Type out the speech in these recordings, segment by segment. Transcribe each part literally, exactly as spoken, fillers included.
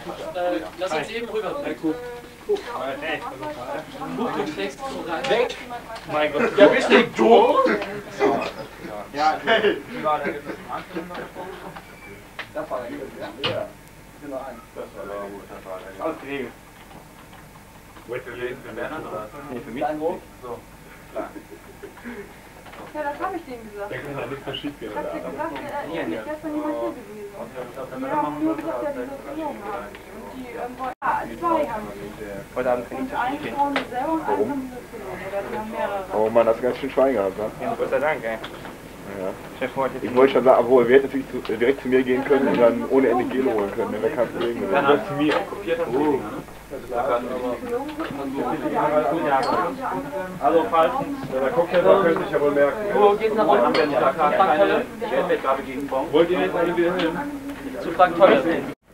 Äh, lass uns eben rüber. Guck, du schlägst so rein. Weg! Mein Gott. Ja, bist du dumm? Ja, hey! Wie war der Das war der Grill, ja? Ja. Genau ein. Das war der gut, das war der Alles geregelt. Wollt ihr jeden für Bernhard oder? Nee, für mich. So. Klar. Ja, das habe ich denen gesagt. Der kann doch nicht mehr schief gehen, Ich habe oder? dir gesagt, äh, ich bin gestern niemand hier gewesen. Die haben nur gesagt, dass sie das gelogen haben. Und die ähm, wollten, ah, zwei haben sie. Heute Abend kann ich Und einen Frauen selber und einen haben sie das gelogen. Oder die haben mehrere. Oh Mann, das ist ganz schön Schwein gehabt, ne? Ja, Gott sei Dank, ey. Ja. Chef heute Ich wollte schon sagen, obwohl wir hätten natürlich zu, äh, direkt zu mir gehen können und dann ohne Ende Gel holen können, ne? Wäre kein Problem gewesen. Dann hat zu mir kopiert und oh. Also falls Der Cocktail könnte ich ja wohl merken. Wo geht's nach unten? wir da keine Wettbewerbe gegen Bon. Wollt ihr jetzt alle wieder hin? Zu Frank Tolle.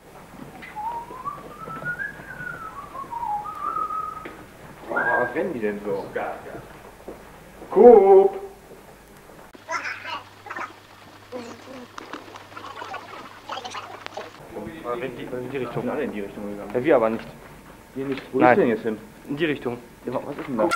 Oh, was rennen die denn so? Coop! In die, in die Richtung. Sind alle in die Richtung gegangen. Ja, wir aber nicht. Hier nicht. Wo Nein. ist denn jetzt hin? In die Richtung. Ja, was ist denn da?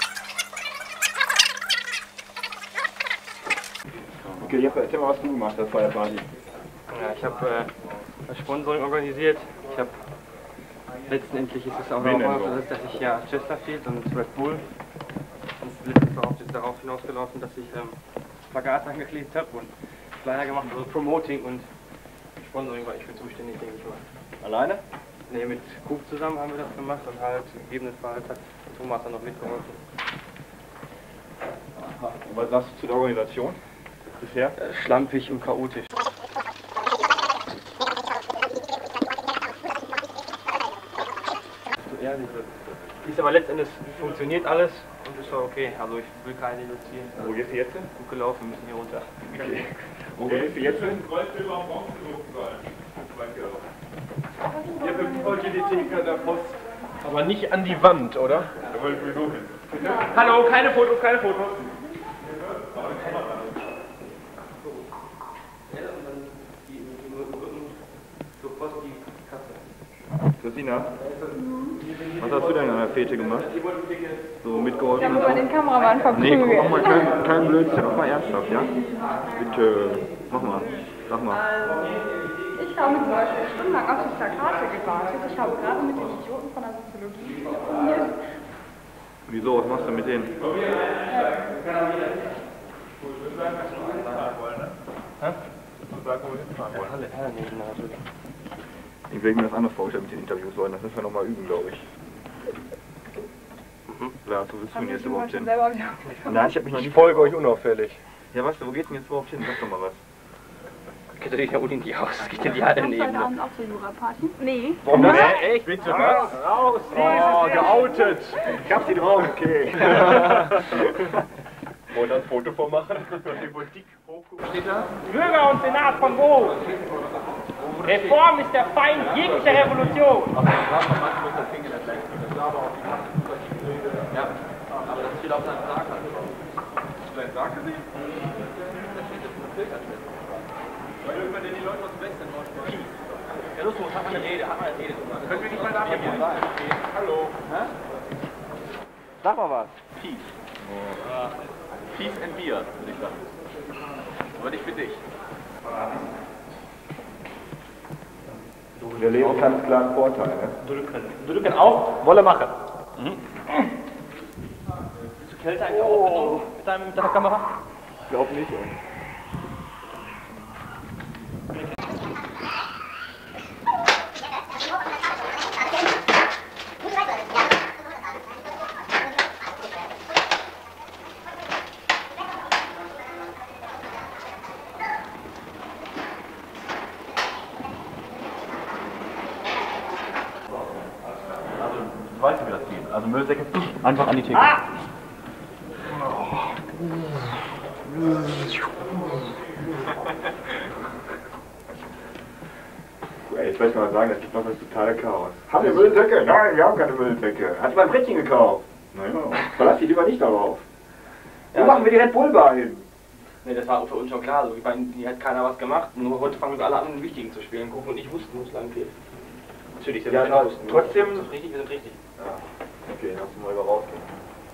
Okay, Jeppe, erzähl mal, was du gemacht hast bei der Party. Ja, ich habe äh, das Sponsoring organisiert. Ich habe letztendlich ist es auch Wen darauf, denn so? dass ich ja Chesterfield und Red Bull und letztens darauf ist darauf hinausgelaufen, dass ich ähm, Plakate angeklebt habe und Flyer gemacht, also Promoting und Sponsoring war ich für zuständig, denke ich mal. Alleine? Ne, mit Coop zusammen haben wir das gemacht und halt gegebenenfalls hat Thomas dann noch mitgeholfen. Und was sagst du zu der Organisation bisher? Äh, schlampig und chaotisch. Ja, ist aber letztendlich funktioniert alles und ist doch okay. Also ich will keine reduzieren. Wo gehst du jetzt hin? Gut gelaufen, müssen hier runter. Okay. Wo gehst du jetzt hin? Ihr wollt ihr die Theke der Post. Aber nicht an die Wand, oder? Da wollt ihr sowieso hin. Hallo, keine Fotos, keine Fotos. Christina, was hast du denn an der Fete gemacht? So mitgeholfen? Ich habe über den Kameramann verprügelt. Nee, komm, mach mal keinen kein Blödsinn, mach mal ernsthaft, ja? Bitte, mach mal, sag mal. Ich habe zum Beispiel stundenlang auf die Plakate gewartet. Ich habe gerade mit den Idioten von der Soziologie telefoniert. Wieso, was machst du mit denen? Hä? Ich will mir das anders vorstellen mit den Interviews wollen, das müssen wir nochmal üben, glaube ich. Mhm. Klar, wo willst du denn jetzt überhaupt hin? Nein, ich hab mich noch Ich nicht... folge euch unauffällig. Ja, was, wo geht's denn jetzt überhaupt hin? Sag doch mal was. Geht doch nicht nach Uni in die Haus, das geht in die Hallen Kommst du heute neben. Abend auch zur Jura-Party? Nee. Warum das? Hä, echt? Bitte was? Raus! Oh, geoutet! Ich hab sie drauf, okay. Wollt ihr ein Foto vormachen? Steht da? Bürger und Senat von wo? Reform ist der Feind jeglicher Revolution. Ja, aber das steht auf seinem Sarg. Dein Sarg gesehen? Da steht das gefiltert. Weil irgendwann denn die Leute aus dem Westen rausspringen. Ja, los, hat man eine Rede, hat man eine Rede. Können wir nicht mal da sein? Hallo. Hä? Sag mal was. Peace. Peace and Beer, würde ich sagen. Aber nicht für dich. Der Leben kann klar einen Vorteil, ne? Drücken. Drücken auf, Wolle machen. Mhm. Bist du kälter eigentlich aufgenommen mit, deinem, mit deiner Kamera? Ich glaub nicht, ey. Du weißt ja, wie das geht. Also Müllsäcke einfach an die Theke. Ah! Ey, ich möchte mal sagen, das gibt noch das totale Chaos. Haben wir Müllsäcke? Nein, wir haben keine Müllsäcke. Hat jemand ein Brettchen gekauft? Naja, verlass dich lieber nicht darauf. Wo Ja. machen wir die Red Bull Bar hin? Ne, das war für uns schon klar. Also, ich meine, hier hat keiner was gemacht. Nur heute fangen wir alle an, den Wichtigen zu spielen. Gucken und ich wussten, wo es lang geht. Natürlich, Ja, na, trotzdem. Wir sind richtig, wir sind richtig. Ja. Okay, lass uns mal über rausgehen.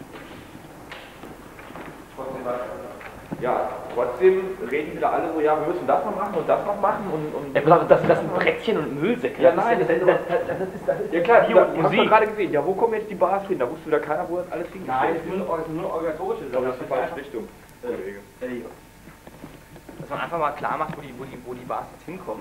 Ja, trotzdem reden wieder alle so, ja, wir müssen das noch machen und das noch machen und... und Ja, pass auf, das, das sind Brettchen und Müllsäcke. ja, nein, das, das, das, das, das, das, das, ist, das ist ja klar, Bio du und hast doch Musik. gerade gesehen, ja, wo kommen jetzt die Bars hin? Da wusste wieder keiner, wo das alles hingeht. Nein, das ist nur, das ist nur eine organisatorische Ich glaube, Sache. das ist die falsche Richtung. Äh, Dass man einfach mal klar macht, wo die, wo die, wo die Bars jetzt hinkommen.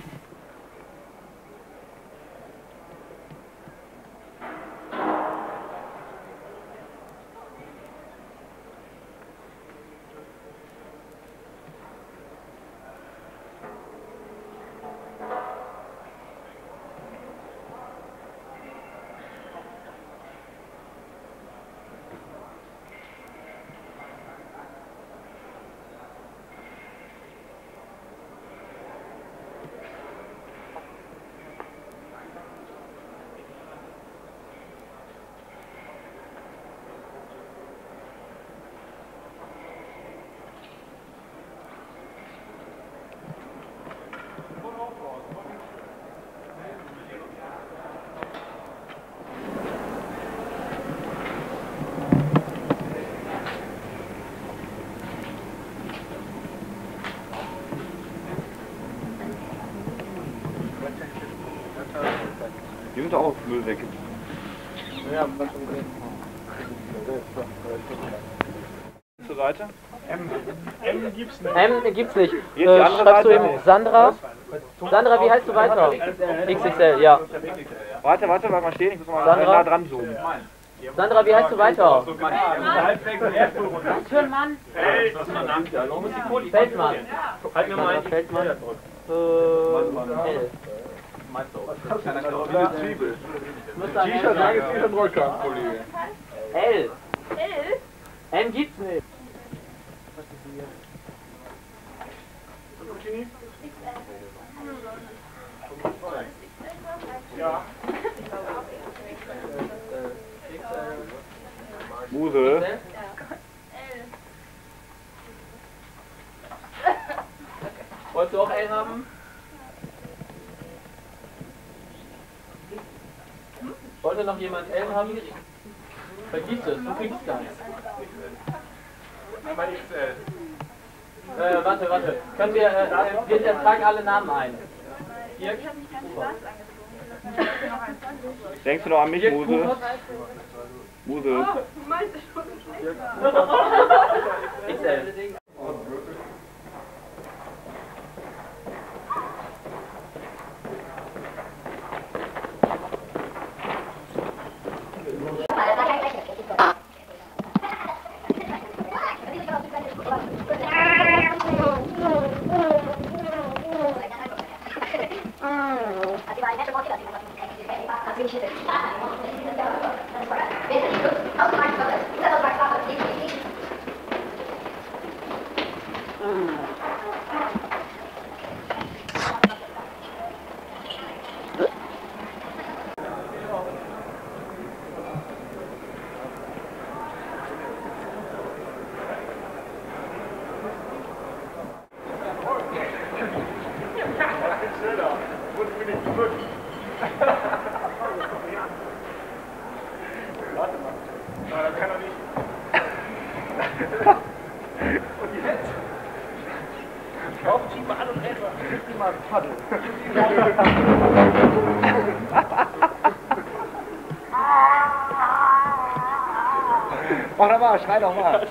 Die sind auch Müll weg. Ja, was schon gesehen. Zur Seite. M, M gibt's nicht. M gibt's nicht. die Äh, andere schreibst du Seite? eben Sandra? Sandra, wie heißt du weiter? X X L, ja. Warte, warte, bleib mal stehen, ich muss mal Sandra? nah dran zoomen. Sandra, wie heißt du weiter? Was für ein Mann? Feldmann. Halt mir mal Sandra ein. Feldmann. Äh, L. Zwiebel. Müsste ein M T-Shirt sein. ist wieder ein Rollkragen, Kollege. L. L? M gibt's nicht. Muse. Wolltest du auch L haben? Wollte noch jemand L haben? Vergiss es, du kriegst gar nichts. Einmal X L. Äh, warte, warte. Können wir, äh, äh, wir tragen alle Namen ein. Ich habe mich ganz schwarz angezogen. Ich bin noch einundzwanzig. Denkst du noch an mich, Dirk Muse? Kuchert. Muse. Du meinst, ich muss nicht schlecht X L. Mach doch mal, schrei doch mal.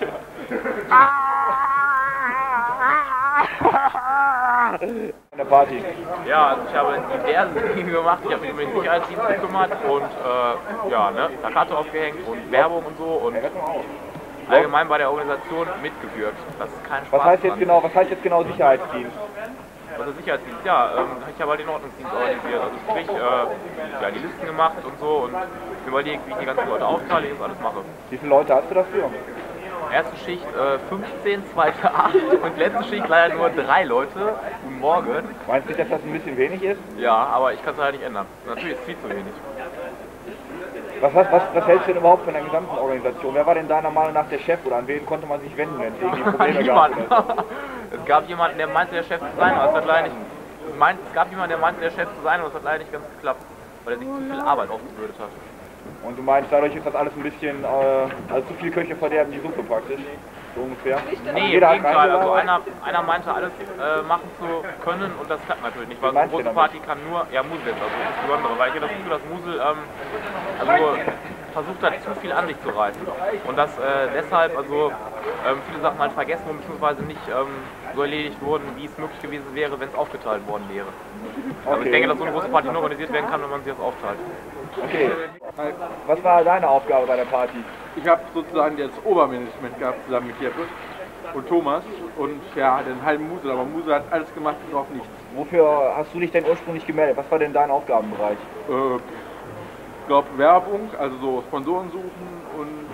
An der Party. Ja, ich habe diverse Dinge gemacht. Ich habe mich um den Sicherheitsdienst gekümmert und äh, ja, ne, Plakate aufgehängt und Werbung und so und allgemein bei der Organisation mitgewirkt. Das ist kein Spaß. Was heißt jetzt dran. genau, was heißt jetzt genau Sicherheitsdienst? Also Sicherheitsdienst, ja, ähm, ich habe halt den Ordnungsdienst organisiert. Also sprich, äh, ja, die Listen gemacht und so und mir überlegt, wie ich die ganzen Leute aufteile, ich das alles mache. Wie viele Leute hast du dafür? Erste Schicht äh, fünfzehn, zweite acht und letzte Schicht leider nur drei Leute. Guten Morgen. Meinst du nicht, dass das ein bisschen wenig ist? Ja, aber ich kann es halt nicht ändern. Natürlich ist es viel zu wenig. Was, was, was, was hältst du denn überhaupt von der gesamten Organisation? Wer war denn deiner Meinung nach der Chef oder an wen konnte man sich wenden, wenn es irgendwie Probleme gab? Niemand. Es gab jemanden, der meinte, der Chef zu sein, aber es hat leider nicht. Meint, es gab jemanden, der meinte, der Chef zu sein, aber es hat leider nicht ganz geklappt. weil er sich zu viel Arbeit aufgebürdet hat. Und du meinst, dadurch ist das alles ein bisschen, äh, also zu viel Köche verderben die Suppe praktisch, so ungefähr? Nee, im Jeder hat Gegenteil, also reingearbeitet. einer, einer meinte alles äh, machen zu können und das klappt natürlich nicht, weil so eine meinst du große damit? Party kann nur, ja Musel jetzt also insbesondere, weil ich habe das Gefühl, dass Musel ähm, also versucht hat, zu viel an sich zu reißen und dass äh, deshalb also ähm, viele Sachen halt vergessen wurden, beziehungsweise nicht ähm, so erledigt wurden, wie es möglich gewesen wäre, wenn es aufgeteilt worden wäre. Also Okay. ich denke, dass so eine große Party nur organisiert werden kann, wenn man sich das aufteilt. Okay. Was war deine Aufgabe bei der Party? Ich habe sozusagen das Obermanagement gehabt, zusammen mit Jeppe und Thomas und ja, den halben Musel, aber Musel hat alles gemacht und auch nichts. Wofür hast du dich denn ursprünglich gemeldet? Was war denn dein Aufgabenbereich? Äh, ich glaube Werbung, also so Sponsoren suchen und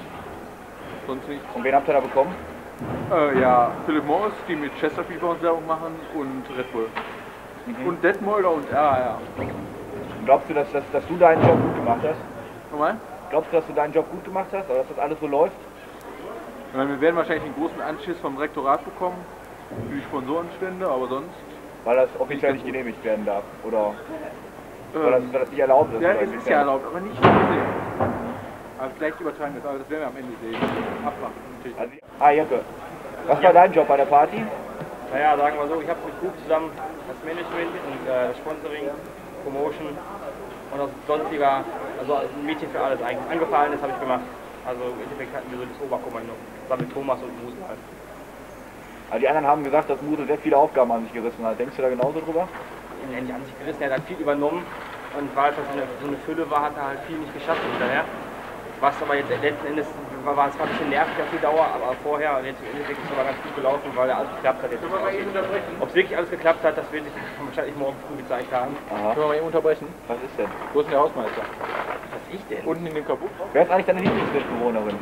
sonst nichts. Und wen habt ihr da bekommen? Äh, ja, Philip Morris, die mit Chesterfield bei uns Werbung machen und Red Bull. Mhm. Und Detmolder und R A R. Und glaubst du, dass, dass, dass du deinen Job gut gemacht hast? Nochmal? Glaubst du, dass du deinen Job gut gemacht hast, oder dass das alles so läuft? Ich meine, wir werden wahrscheinlich einen großen Anschiss vom Rektorat bekommen für die Sponsorenspende, aber sonst. Weil das offiziell nicht genehmigt werden darf, oder weil das, Ähm, weil das nicht erlaubt ist? ja, oder es ist inwiefern? ja erlaubt, aber nicht gesehen. Aber vielleicht übertragen das, aber das werden wir am Ende sehen. Abmachen natürlich. Also, ah, Jeppe, was war dein Job bei der Party? Naja, sagen wir so, ich habe mit Group zusammen das Management und äh, das Sponsoring, Promotion und das sonstiger, also ein Mädchen für alles eigentlich. Angefallenes habe ich gemacht. Also im Endeffekt hatten wir so das Oberkommando, zusammen mit Thomas und Musel halt. Also die anderen haben gesagt, dass Musel sehr viele Aufgaben an sich gerissen hat. Denkst du da genauso drüber? Ja, die haben sich gerissen, er hat viel übernommen und weil es so eine, so eine Fülle war, hat er halt viel nicht geschafft hinterher. Was aber jetzt letzten Endes war, war es zwar ein bisschen nervig auf die Dauer, aber vorher und jetzt im Endeffekt ist es aber ganz gut gelaufen, weil alles geklappt hat. Ob es wirklich alles geklappt hat, das wird sich wahrscheinlich morgen früh gezeigt haben. Aha. Können wir mal eben unterbrechen? Was ist denn? Wo ist denn der Hausmeister? Was ich denn? Unten in dem Kabut? Wer ist eigentlich deine Lieblingsmitbewohnerin?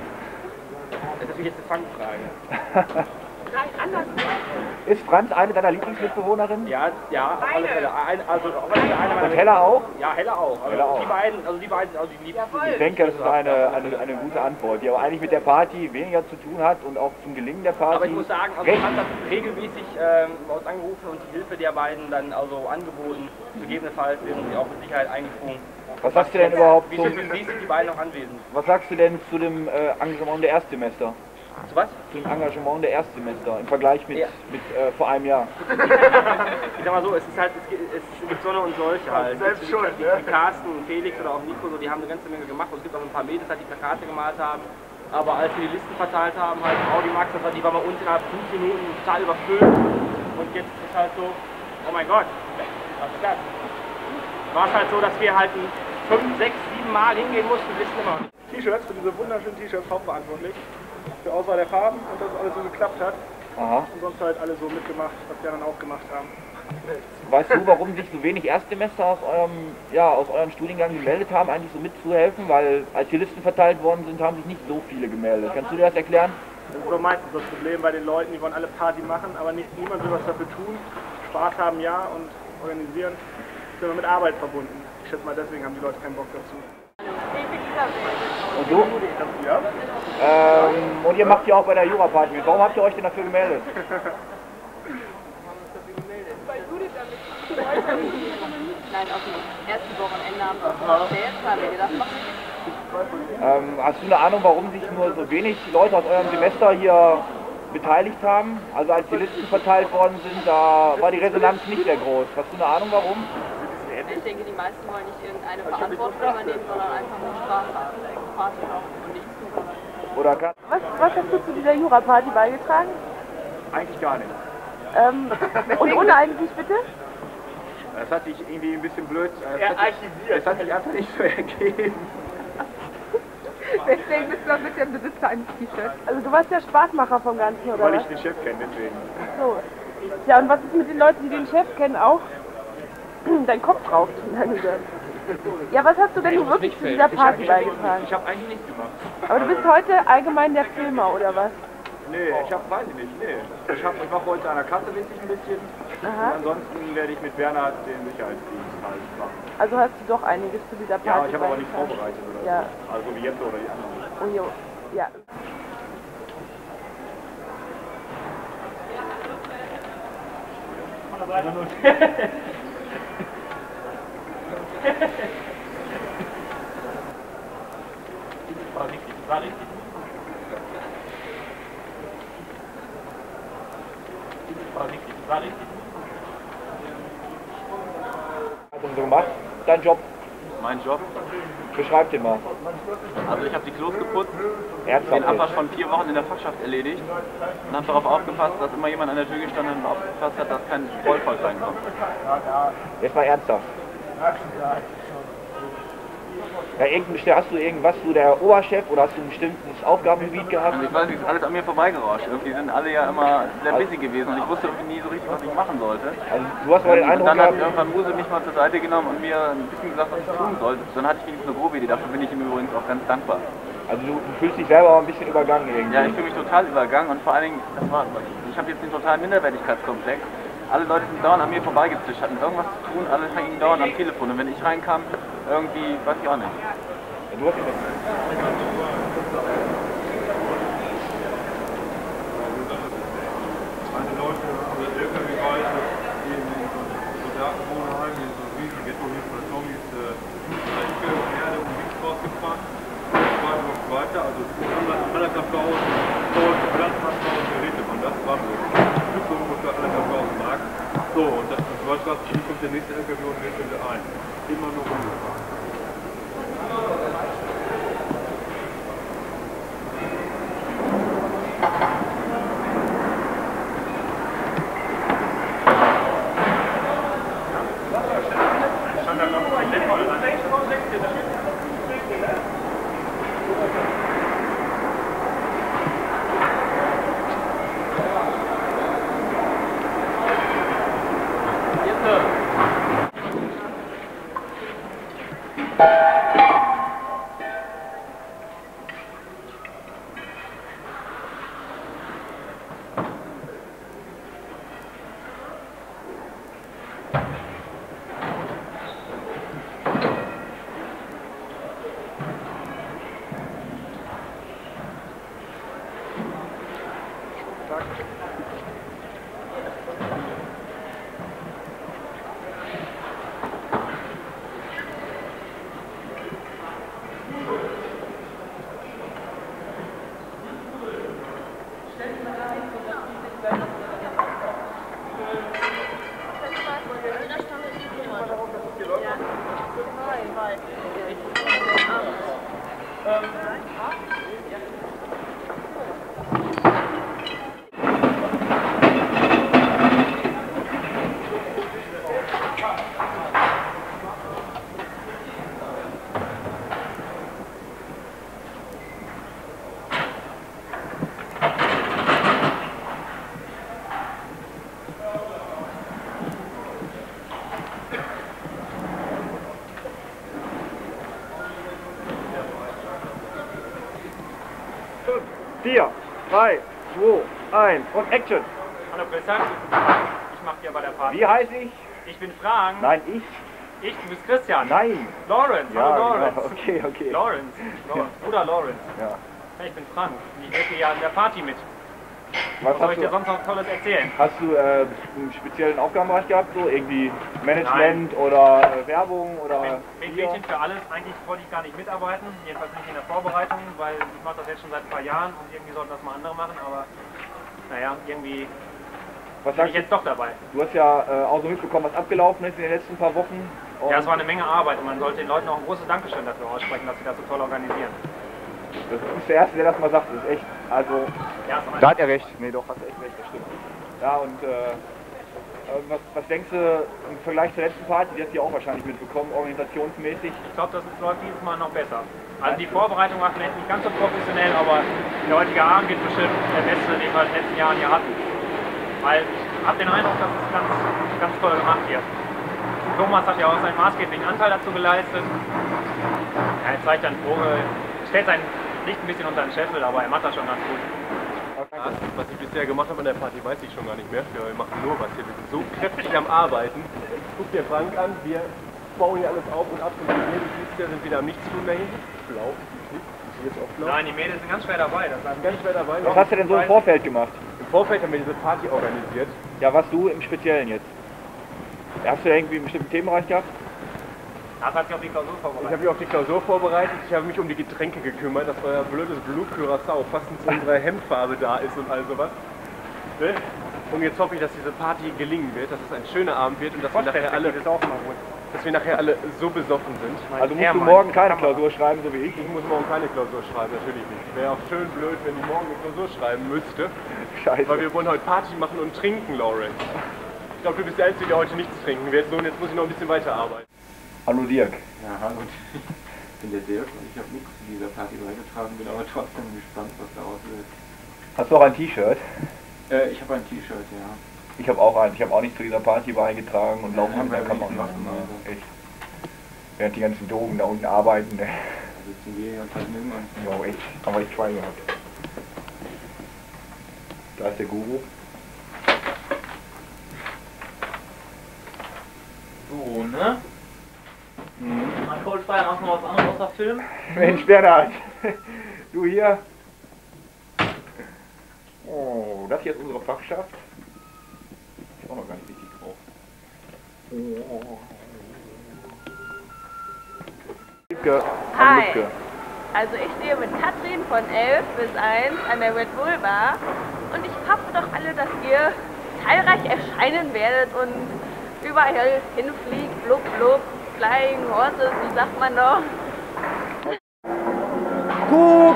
Das ist natürlich jetzt eine Fangfrage. Ist Franz eine deiner Lieblingsmitbewohnerinnen? Ja, ja, auf alle Fälle. Ein, also auf alle Fälle einer meiner Und Hella auch? Ja, Hella auch. Also Hella auch. Die beiden, also die beiden, also die liebsten. Ich denke, das ist eine, eine, eine gute Antwort, die aber eigentlich mit der Party weniger zu tun hat und auch zum Gelingen der Party. Aber ich muss sagen, also ich habe das regelmäßig ähm, bei uns angerufen und die Hilfe der beiden dann also angeboten. Gegebenenfalls wären sie auch mit Sicherheit eingesprungen. Was sagst du denn überhaupt Wie zum, sind, wie sind die beiden noch anwesend? was sagst du denn zu dem äh, Engagement der Erstsemester? Zu was? Zu dem Engagement der Erstsemester im Vergleich mit, Ja. mit äh, vor einem Jahr? Ich sag mal so, es ist halt, es gibt, es gibt Sonne und solche halt. Selbst Die- schuld, die, ne? die Carsten, Felix oder auch Nico, so, die haben eine ganze Menge gemacht. Und es gibt auch ein paar Mädels, halt, die Plakate gemalt haben. Aber als wir die Listen verteilt haben, halt Audi Max, das war, die war bei uns innerhalb fünf Minuten total überfüllt. Und jetzt ist es halt so, oh mein Gott, was ist das? War es halt so, dass wir halt ein fünf, sechs, sieben Mal hingehen mussten, wir wissen immer noch nicht. T-Shirts, für diese wunderschönen T-Shirts hauptverantwortlich. Für Auswahl der Farben und dass alles so geklappt hat. Aha. Und sonst halt alle so mitgemacht, was wir dann auch gemacht haben. Weißt du, warum sich so wenig Erstsemester aus eurem, ja, aus eurem Studiengang gemeldet haben, eigentlich so mitzuhelfen? Weil als die Listen verteilt worden sind, haben sich nicht so viele gemeldet. Kannst du dir das erklären? Das ist so meistens das Problem bei den Leuten, die wollen alle Party machen, aber nicht niemand will was dafür tun. Spaß haben ja und organisieren ist immer mit Arbeit verbunden. Ich schätze mal, deswegen haben die Leute keinen Bock dazu. Und du? Ja? Ähm, und ihr macht ja auch bei der Jura-Party mit. Warum habt ihr euch denn dafür gemeldet? Nein, auf dem ersten Wochenende haben wir uns erzählt, haben wir gedacht, machen wir Ähm, hast du eine Ahnung, warum sich nur so wenig Leute aus eurem Semester hier beteiligt haben? Also als die Listen verteilt worden sind, da war die Resonanz nicht sehr groß. Hast du eine Ahnung, warum? Ich denke, die meisten wollen nicht irgendeine Verantwortung übernehmen, sondern einfach nur Spaß haben. Spaß haben und nichts tun. Oder kann? Was, was hast du zu dieser Jura-Party beigetragen? Eigentlich gar nicht. Ähm, und ohne eigentlich bitte? Das hat sich irgendwie ein bisschen blöd. Äh, es, hat sich, es hat sich einfach nicht so ergeben. Deswegen bist du ein bisschen Besitzer eines T-Shirts. Also du warst der Spaßmacher vom Ganzen, oder Weil was? ich den Chef kenne, deswegen. So. Ja, und was ist mit den Leuten, die den Chef kennen, auch? Dein Kopf raucht. Ja, was hast du denn nun wirklich zu dieser Party beigetragen? Ich habe eigentlich nichts gemacht. Aber du bist heute allgemein der Filmer, oder was? Nee, ich hab, weiß ich nicht, nee. Ich, hab, ich mache heute an der Kasse witzig ein bisschen. Aha. Und ansonsten werde ich mit Werner den Sicherheitsdienst halt machen. Also hast du doch einiges zu dieser Party Ja, ich habe aber nicht beigetragen. vorbereitet oder Ja. so. Also wie jetzt oder die anderen. Oh jo. Ja. war richtig, das war richtig. Das war richtig, das war richtig. Was hast du so gemacht? Dein Job? Mein Job? Beschreib den mal. Also ich habe die Klos geputzt, Ernsthaft den Abwasch jetzt? von vier Wochen in der Fachschaft erledigt und habe darauf aufgepasst, dass immer jemand an der Tür gestanden und aufgepasst hat, dass kein Vollvolk reinkommt. Jetzt mal ernsthaft. Ja, irgendein, hast du irgendwas, du der Oberchef oder hast du ein bestimmtes Aufgabengebiet gehabt? Also ich weiß nicht, ist alles an mir vorbeigerauscht. Irgendwie sind alle ja immer sehr busy gewesen und ich wusste irgendwie nie so richtig, was ich machen sollte. Also du hast mal den Und Eindruck dann hat gehabt, irgendwann Muse mich mal zur Seite genommen und mir ein bisschen gesagt, was ich tun soll. Dann hatte ich wenigstens eine grobe Idee, dafür bin ich ihm übrigens auch ganz dankbar. also du, du fühlst dich selber auch ein bisschen übergangen irgendwie. Ja, ich fühle mich total übergangen und vor allen Dingen, das war, ich habe jetzt den totalen Minderwertigkeitskomplex. Alle Leute sind dauernd an mir vorbeigezischt, hatten irgendwas zu tun, alle hingen dauernd am Telefon und wenn ich reinkam, irgendwie, weiß ich auch nicht. Ja, du hast ihn nicht. Meine Leute, also L K W-Bereich, die in den Soldatenwohnheimen, in so riesigen Ghetto hier von der Zombies, Strecke, Erde und nichts rausgefahren. Das war noch weiter, also anderthalbtausend Pflanzenabbau und Geräte waren das, war so. Stücke ungefähr anderthalbtausend Mark. So, und das ist Deutschland, hier kommt der nächste L K W und lädt wieder ein. Immer nur rumgefahren. vier, drei, zwei, eins und Action! Hallo Christian, ich mach dir bei der Party. Wie heiße ich? Ich bin Frank. Nein, ich. Ich, du bist Christian. Nein. Lawrence, Ja, hallo Lawrence. genau. Okay, okay. Lawrence, Lawrence. Bruder Lawrence. Ja. Ja, ich bin Frank. Ich helfe dir ja an der Party mit. Was Was soll hast ich dir du, sonst noch Tolles erzählen? hast du äh, einen speziellen Aufgabenbereich gehabt, so irgendwie Management oder äh, Werbung oder Mit Bier? Mädchen für alles. Eigentlich wollte ich gar nicht mitarbeiten, jedenfalls nicht in der Vorbereitung, weil ich mache das jetzt schon seit ein paar Jahren und irgendwie sollten das mal andere machen, aber naja, irgendwie Was bin sagst ich du? jetzt doch dabei. Du hast ja äh, auch so mitbekommen, was abgelaufen ist in den letzten paar Wochen. Und Ja, es war eine Menge Arbeit und man sollte den Leuten auch ein großes Dankeschön dafür aussprechen, dass sie das so toll organisieren. das ist der Erste, der das mal sagt. Das ist echt, also, Ja, ist da hat er recht. Nee, doch, hast echt recht, das stimmt. Ja, und äh, äh, was, was denkst du im Vergleich zur letzten Party, die hast du ja auch wahrscheinlich mitbekommen, organisationsmäßig? Ich glaube, das läuft dieses Mal noch besser. Also die Vorbereitung war vielleicht nicht ganz so professionell, aber der heutige Abend wird bestimmt der beste, den wir in den letzten Jahren hier hatten. Weil ich habe den Eindruck, dass es ganz, ganz toll gemacht wird. Thomas hat ja auch seinen maßgeblichen Anteil dazu geleistet. Ja, er zeigt dann Vogel, stellt sein Licht ein bisschen unter den Scheffel, aber er macht das schon ganz gut. Was, was ich bisher gemacht habe an der Party, weiß ich schon gar nicht mehr. Wir machen nur was hier. Wir sind so kräftig am Arbeiten. Guck dir Frank an, wir bauen hier alles auf und ab. Und die Mädels sind wieder am Nichtstun da hinten. Blau, nicht. Hier ist auch blau. Nein, die Mädels sind ganz schwer dabei. Das heißt, Ganz schwer dabei. Was hast du denn so im Vorfeld gemacht? Im Vorfeld haben wir diese Party organisiert. Ja, was du im Speziellen jetzt? Hast du irgendwie einen bestimmten Themenbereich gehabt? Das hat sich auf die Klausur Ich vorbereitet. habe mich auf die Klausur vorbereitet, ich habe mich um die Getränke gekümmert, dass euer blödes Blue Curacao passend zu unserer Hemdfarbe da ist und all sowas. Ne? Und jetzt hoffe ich, dass diese Party gelingen wird, dass es ein schöner Abend wird und dass wir nachher alle, ist auch mal gut. dass wir nachher alle so besoffen sind. Also musst du morgen keine Klausur schreiben, so wie ich. Ich muss morgen keine Klausur schreiben, natürlich nicht. Wäre auch schön blöd, wenn ich morgen eine Klausur schreiben müsste. Scheiße. Weil wir wollen heute Party machen und trinken, Lawrence. Ich glaube, du bist der Einzige, der heute nichts trinken wird. So, und jetzt muss ich noch ein bisschen weiterarbeiten. Hallo Dirk. Ja, hallo. Ich bin der Dirk und ich habe nichts zu dieser Party beigetragen, bin aber trotzdem gespannt, was daraus wird. Hast du auch ein T-Shirt? Äh, ich habe ein T-Shirt, ja. Ich habe auch eins. Ich habe auch nicht zu dieser Party beigetragen und laufen Ja, mit der weil wir Kamera nichts machen. machen, Ne? Echt. Während die ganzen Drogen da unten arbeiten. Ne? Da sitzen wir hier und vergnügen uns. Jo, echt. Haben wir echt Try gehabt. Da ist der Guru. So, ne? Mhm. Alkoholfrei, machst du noch was anderes außer Film? Mensch, Bernhard. Du hier. Oh, das hier ist unsere Fachschaft. Ist auch noch gar nicht richtig drauf. Oh. Liebke, Hi. Liebke. Also ich stehe mit Katrin von elf bis eins an der Red Bull Bar und ich hoffe doch alle, dass ihr zahlreich erscheinen werdet und überall hinfliegt, blub blub, flying horses, wie sagt man noch? Kuh!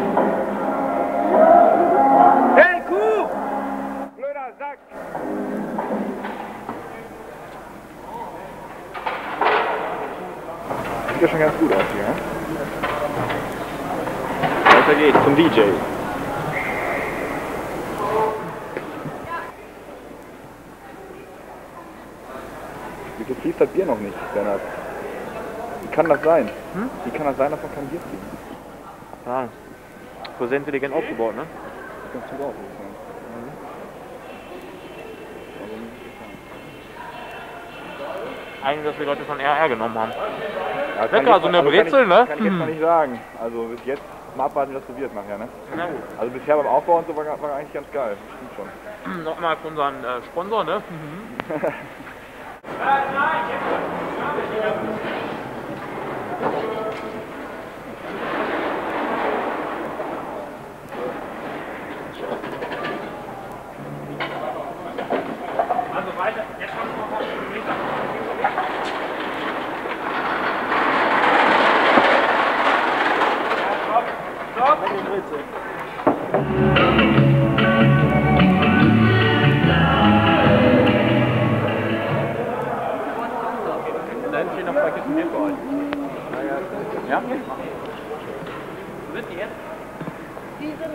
Hey, Kuh! Blöder Sack! Sieht ja schon ganz gut aus hier, ne? Weiter geht's zum D J. Wieso fließt das Bier noch nicht, Bernhard? Wie kann das sein? Hm? Wie kann das sein, dass man kein Bier fließt? Ja, so sehr intelligent aufgebaut, ne? Ganz gut auf, würde ich sagen. Eigentlich, dass die Leute von R R genommen haben. Ja, lecker, so eine Brezel, ne? Kann ich jetzt mal nicht sagen. Also bis jetzt mal abwarten, wie das so wird nachher, ne? Na gut. Also bisher beim Aufbau und so war, war eigentlich ganz geil. Stimmt schon. Nochmal für unseren äh, Sponsor, ne? Also weiter, jetzt haben wir noch ein paar Meter. Da hinten stehen noch zwei Kisten Bier für euch. Ja? Wo sind die jetzt? Die sind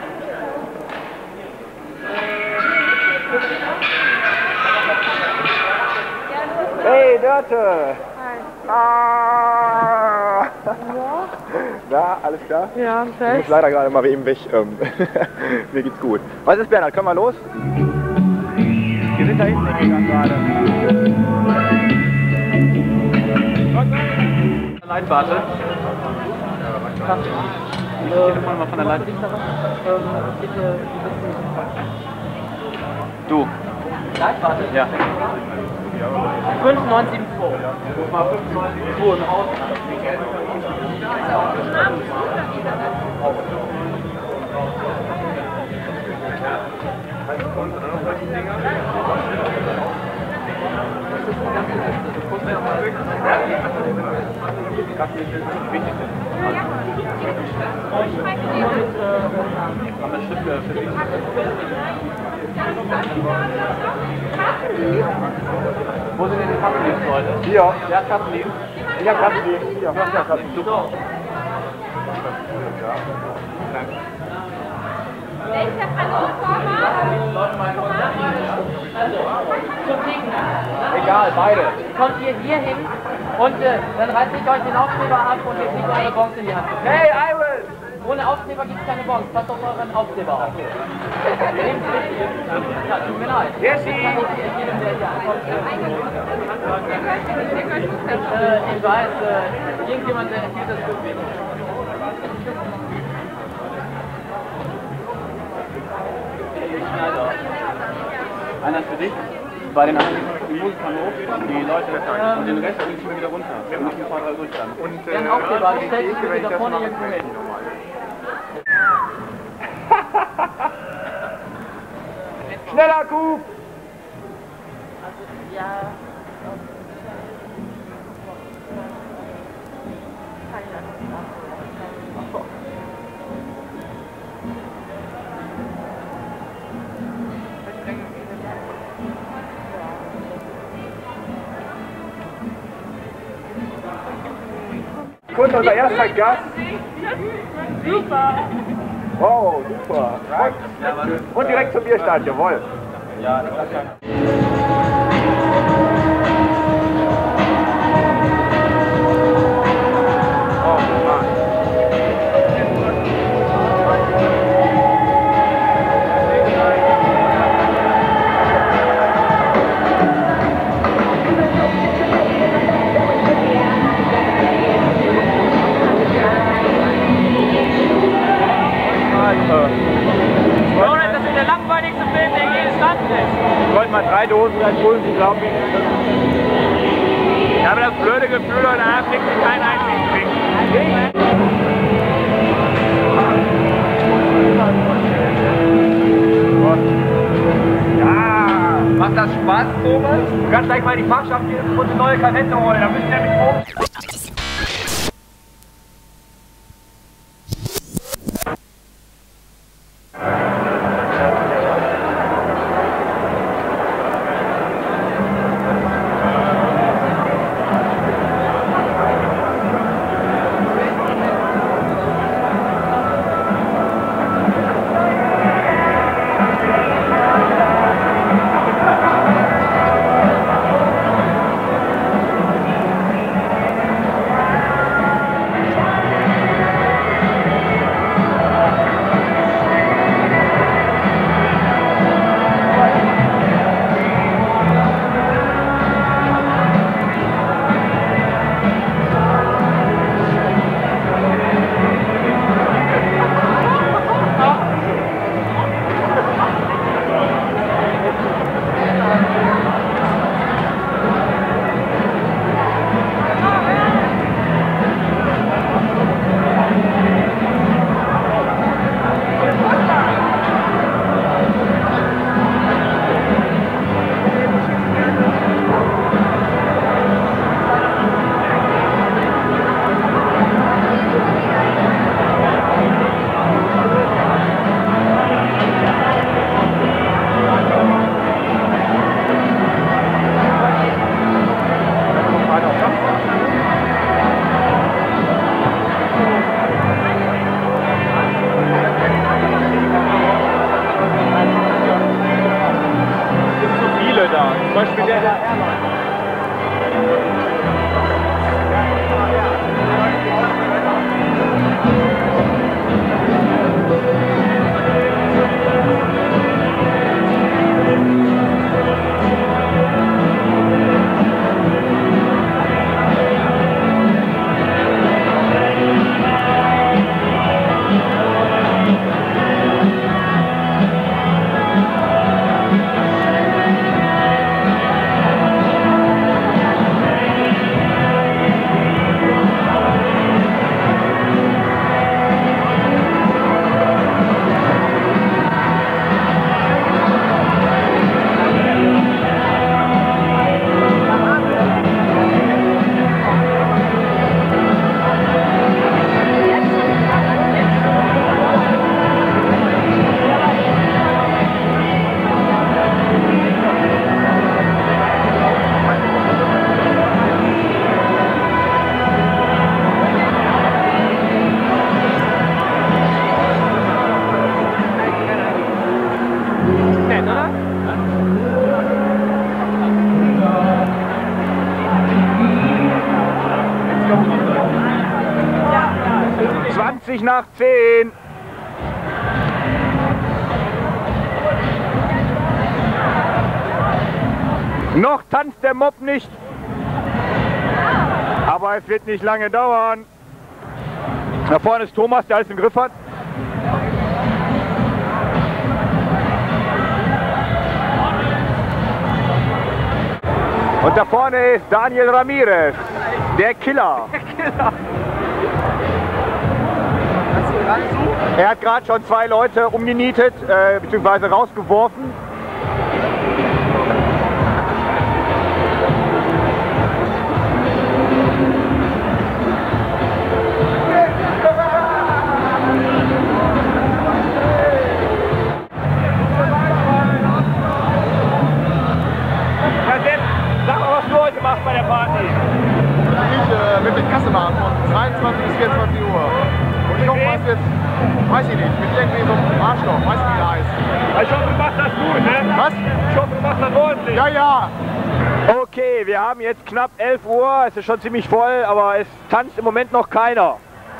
Hey, Dörte! Hi. Ah! Ja? Na, alles klar? Ja, Ich muss selbst. leider gerade mal eben weg. Ähm, mir geht's gut. Was ist, Bernhard? Können wir los? Wir sind da hinten gegangen gerade. Leitwarte. Ich telefoniere mal von der Leitung. Du. Leitwarte? Ja. fünf neun sieben zwei. Ruf mal fünf neun sieben zwei im Haus. Wo sind denn die Kassendienst heute? Hier. Wer hat Kassendienst? Ich hab Kassendienst. Hier, ich hab Kassendienst. Super. Welcher Kanonenformat? Also, zum Gegner. Egal, beide. Kommt ihr hier hin und äh, dann reiße ich euch den Aufkleber ab und ihr kriegt eure Bons in die Hand. Hey, Iris! Ohne Aufkleber gibt es keine Bons. Passt auf euren Aufkleber auf. Ja, tut mir leid. Yes, ich kann nicht jedem, der hier ankommt. Äh, ich weiß, äh, irgendjemand, der hielt das für wenig. Einer für dich? Bei den anderen die Musikern hoch, die Leute und den Rest bringe ich mir wieder runter. Wir müssen zwei, drei durchstanden. Und äh, Dann Aufkleber gestellt, ich will da vorne irgendwo hin. Schneller, Kuh! Ja. Kurz unser erster Gast. Super. Wow, super. Und direkt zum Bierstand, jawohl. Ja, das ist ja. Jonas, das ist der langweiligste Film, der je entstanden ist. Ich wollte mal drei Dosen Red Bull, Sie glauben mir. Ich habe das blöde Gefühl, heute Abend kriegt sie keinen einzigen Trink. Ja, macht das Spaß, Thomas? Du kannst gleich mal die Fachschaft hier und eine neue Karette holen, da müssen wir nämlich hoch. zwanzig nach zehn. Noch tanzt der Mob nicht. Aber es wird nicht lange dauern. Da vorne ist Thomas, der alles im Griff hat. Und da vorne ist Daniel Ramirez, der Killer. Der Killer. Er hat gerade schon zwei Leute umgenietet, äh, bzw. rausgeworfen. Bei der Party? Ich äh, bin mit Kassemann von dreiundzwanzig bis vierundzwanzig Uhr. Und ich hoffe, was jetzt, weiß ich nicht, mit irgendwie so einem Arschloch, weiß nicht, wie der heißt. Ich hoffe, du machst das gut, ne? Was? Ich hoffe, du machst das ordentlich. Ja, ja. Okay, wir haben jetzt knapp elf Uhr, es ist schon ziemlich voll, aber es tanzt im Moment noch keiner.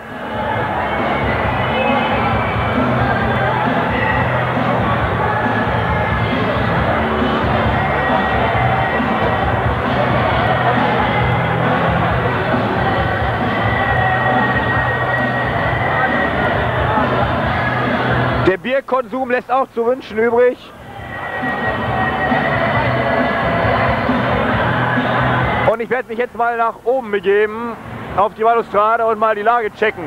Der Bierkonsum lässt auch zu wünschen übrig. Und ich werde mich jetzt mal nach oben begeben, auf die Balustrade und mal die Lage checken.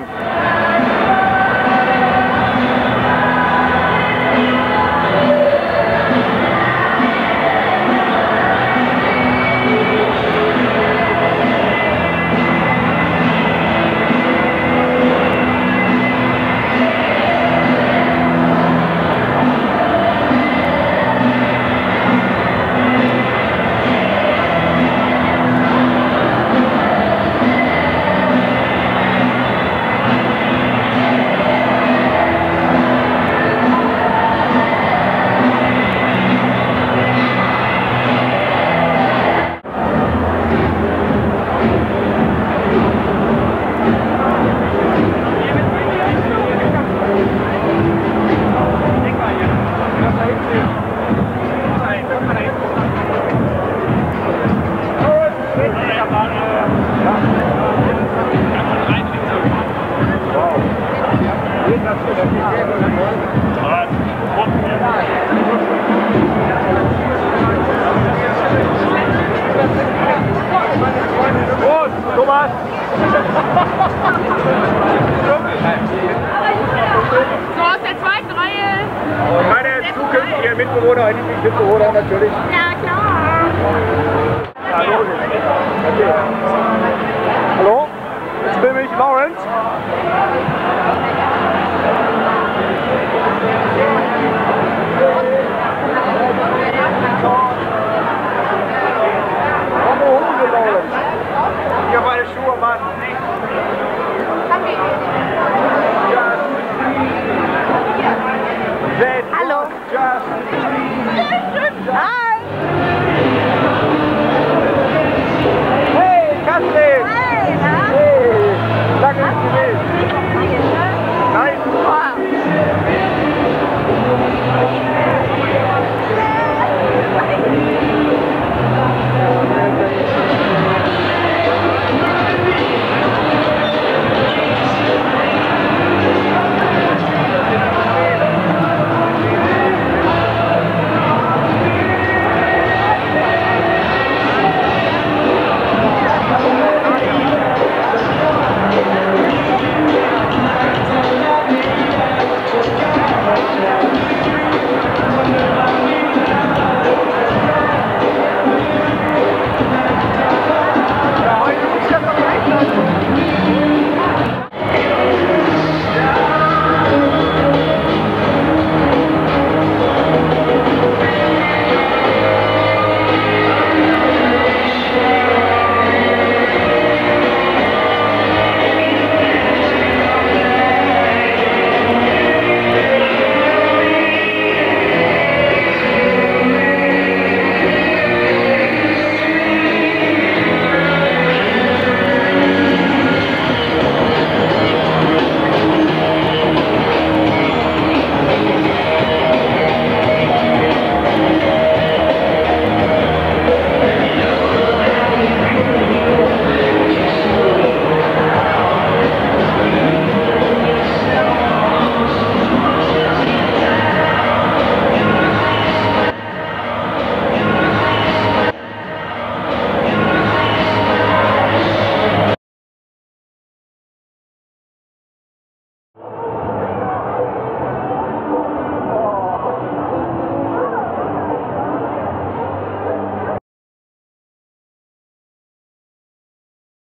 Thomas! So aus der zweiten Reihe. Meine zukünftige Mitbewohner, ein Mitbewohner natürlich. Ja, klar. Hallo. Okay. Hallo? Jetzt bin ich Lawrence.